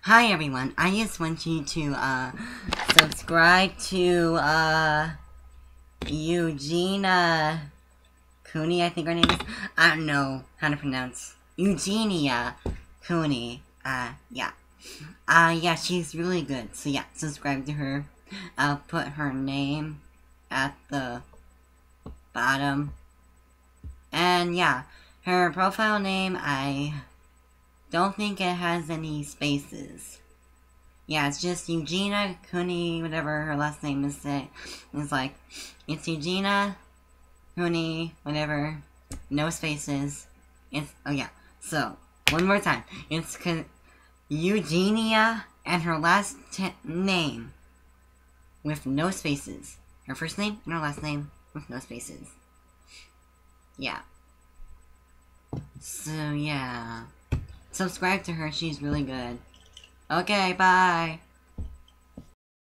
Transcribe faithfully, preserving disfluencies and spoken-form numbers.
Hi everyone, I just want you to, uh, subscribe to, uh, Eugenia Cooney, I think her name is. I don't know how to pronounce. Eugenia Cooney, uh, yeah. Uh, yeah, she's really good, so yeah, subscribe to her. I'll put her name at the bottom. And yeah, her profile name, I don't think it has any spaces. Yeah, it's just Eugenia Cooney, whatever her last name is. Say, it's like it's Eugenia Cooney, whatever, no spaces. It's oh yeah. So one more time, it's Eugenia and her last t name with no spaces. Her first name and her last name with no spaces. Yeah. So yeah, subscribe to her. She's really good. Okay, bye.